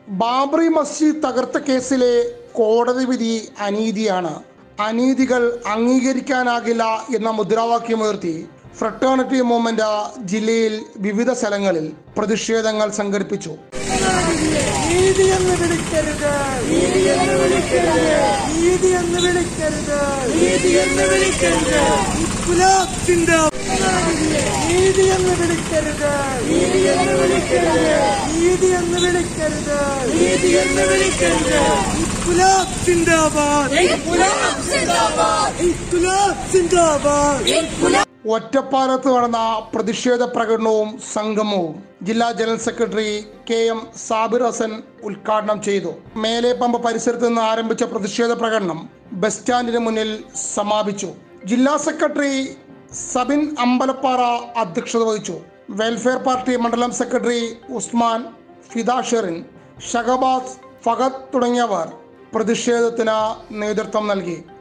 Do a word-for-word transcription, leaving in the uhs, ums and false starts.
ബാബറി മസ്ജിദ് തകർത്ത കേസിലെ കോടതി വിധി അനീതിയാണ്, അനീതികൾ അംഗീകരിക്കാനാകില്ല എന്ന മുദ്രാവാക്യമുയർത്തി ഫ്രട്ടേണിറ്റി മൂവ്മെന്റ് ജില്ലയിൽ വിവിധ സ്ഥലങ്ങളിൽ പ്രതിഷേധങ്ങൾ സംഘടിപ്പിച്ചു. ഒറ്റപ്പാലത്ത് നടന്ന പ്രതിഷേധ പ്രകടനവും സംഗമവും ജില്ലാ general secretary K M Sabir Hasan ഉദ്ഘാടനം ചെയ്തു. മേലെപ്പമ്പ് പരിസരത്ത് നിന്ന് ആരംഭിച്ച പ്രതിഷേധ പ്രകടനം ബസ് സ്റ്റാൻഡിന് മുന്നിൽ സമാപിച്ചു. ജില്ലാ സെക്രട്ടറി സബിൻ അമ്പലപ്പാറ അധ്യക്ഷത വഹിച്ചു. വെൽഫെയർ പാർട്ടി മണ്ഡലം സെക്രട്ടറി ഉസ്മാൻ, ഫിദ ഷെറിൻ, ഷഹബാസ്, ഫഹദ് തുടങ്ങിയവർ പ്രതിഷേധത്തിന് നേതൃത്വം നൽകി.